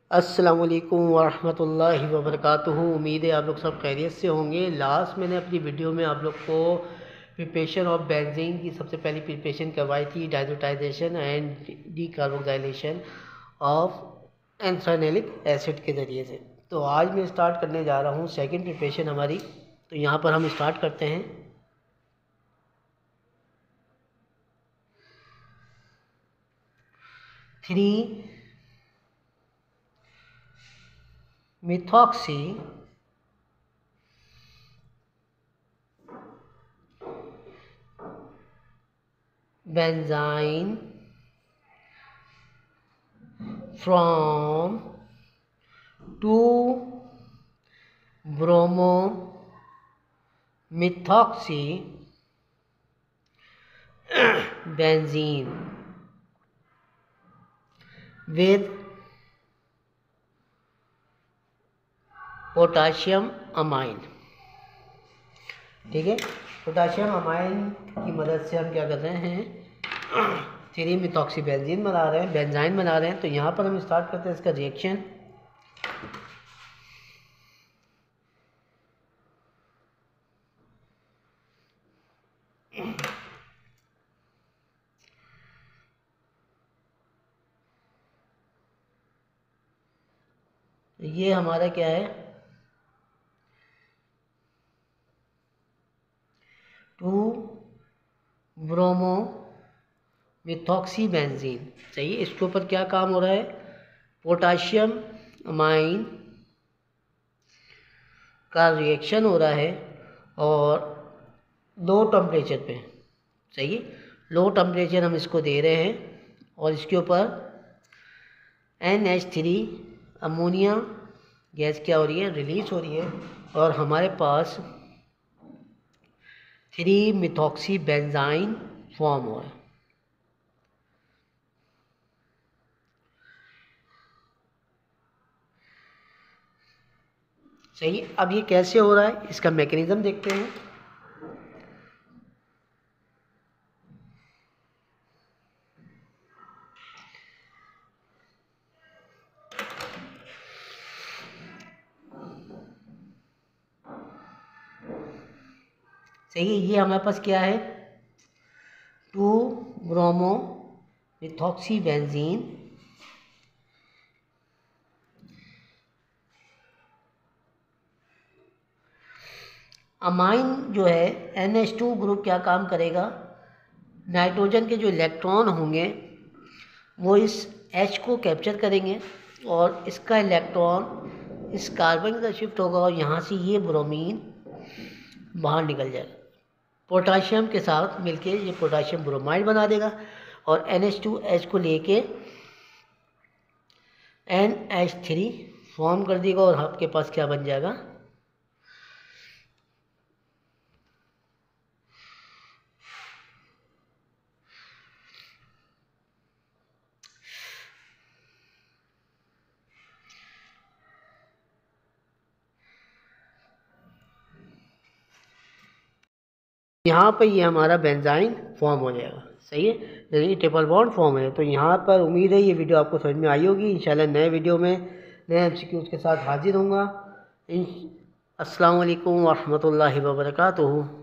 अस्सलामुअलैकुम वरहमतुल्लाहि वबरकातुहू। उम्मीद है आप लोग सब खैरियत से होंगे। लास्ट मैंने अपनी वीडियो में आप लोग को प्रिपरेशन ऑफ बेंजीन की सबसे पहली प्रिपरेशन करवाई थी, diazotization and decarboxylation of anthranilic acid के ज़रिए से। तो आज मैं स्टार्ट करने जा रहा हूँ सेकंड प्रिपरेशन हमारी। तो यहाँ पर हम स्टार्ट करते हैं। Three methoxy benzene from 2-bromomethoxy benzene with potassium amine. ठीक है, पोटाशियम अमाइन की मदद से हम क्या कर रहे हैं, 3-मिथॉक्सी बेंजीन बना रहे हैं, बेंजाइन बना रहे हैं। तो यहाँ पर हम स्टार्ट करते हैं इसका रिएक्शन। ये हमारा क्या है, 2-ब्रोमोमेथॉक्सी बेंजीन। सही, इसके ऊपर क्या काम हो रहा है, पोटाशियम अमाइन का रिएक्शन हो रहा है और लो टेम्परेचर पे। सही है, लो टेम्परेचर हम इसको दे रहे हैं और इसके ऊपर NH3 अमोनिया गैस क्या हो रही है, रिलीज हो रही है और हमारे पास 3-मिथॉक्सी बेंजाइन फॉर्म हो रहा है। सही, अब ये कैसे हो रहा है, इसका मैकेनिज्म देखते हैं। सही है, ये हमारे पास क्या है, 2-ब्रोमोमेथॉक्सी बेंजीन अमाइन जो है NH2 ग्रुप क्या काम करेगा, नाइट्रोजन के जो इलेक्ट्रॉन होंगे वो इस H को कैप्चर करेंगे और इसका इलेक्ट्रॉन इस कार्बन की तरफ शिफ्ट होगा और यहाँ से ये ब्रोमीन बाहर निकल जाएगा। पोटाशियम के साथ मिलके ये पोटाशियम ब्रोमाइड बना देगा और NH2H को लेके NH3 फॉर्म कर देगा और आपके पास क्या बन जाएगा, यहाँ पर ये हमारा बेंजाइन फॉर्म हो जाएगा। सही है, यानी ट्रिपल बॉन्ड फॉर्म है। तो यहाँ पर उम्मीद है ये वीडियो आपको समझ में आई होगी। इंशाल्लाह नए वीडियो में नए MCQs के साथ हाजिर होऊंगा। अस्सलाम वालेकुम वरहमतुल्लाहि वबरकातुहू।